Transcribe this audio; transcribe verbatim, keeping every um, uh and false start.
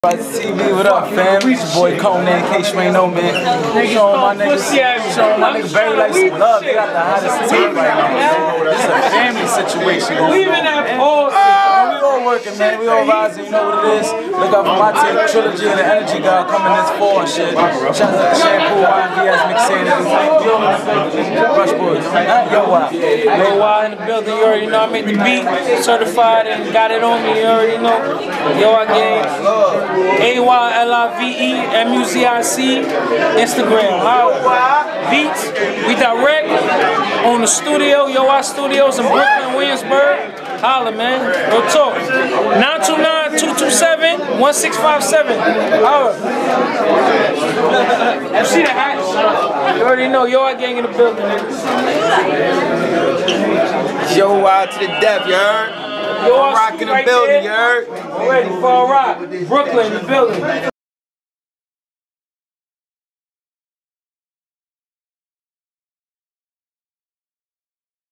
T V, what up, fam? It's your boy Conan, in case you ain't know, man. Showing my niggas, showing my niggas Barry like some love. They got the hottest team right now, man. This is a family situation. Leaving that pause. We all working, man. We all rising, you know what it is. Look out for my team, Trilogy and the Energy God coming this fall and shit. Shout out to Shampoo, Y and Diaz, mixing it. Rush Boys. YOWAH. YOWAH in the building, you already know. I made the beat, certified, and got it on me, you already know. YOWAH gang. A Y L I V E M U Z I C, Instagram, holla. Beats, we direct on the studio, YOWAH Studios in Brooklyn, Williamsburg. Holla, man, real talk. nine two nine, two two seven, one six five seven. Holla. You see the hats? You already know, YOWAH gang in the building, niggas. YOWAH to the death, you heard? YOWAH Rock in the right building, there. you heard? Already, Fall Rock, Brooklyn in the building.